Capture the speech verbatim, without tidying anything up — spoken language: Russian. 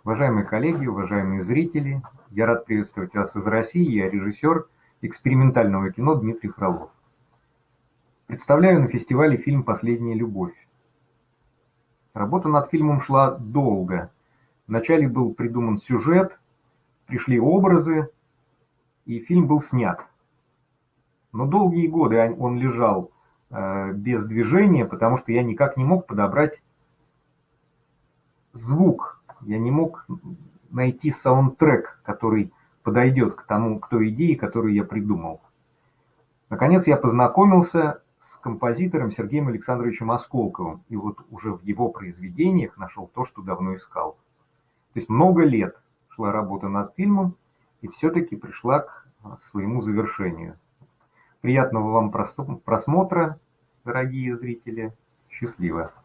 Уважаемые коллеги, уважаемые зрители, я рад приветствовать вас из России. Я режиссер экспериментального кино Дмитрий Фролов. Представляю на фестивале фильм «Последняя любовь». Работа над фильмом шла долго. Вначале был придуман сюжет, пришли образы, и фильм был снят. Но долгие годы он лежал э, без движения, потому что я никак не мог подобрать звук. Я не мог найти саундтрек, который подойдет к тому, к той идее, которую я придумал. Наконец я познакомился с композитором Сергеем Александровичем Осколковым, и вот уже в его произведениях нашел то, что давно искал. То есть много лет шла работа над фильмом, и все-таки пришла к своему завершению. Приятного вам просмотра, дорогие зрители. Счастливо.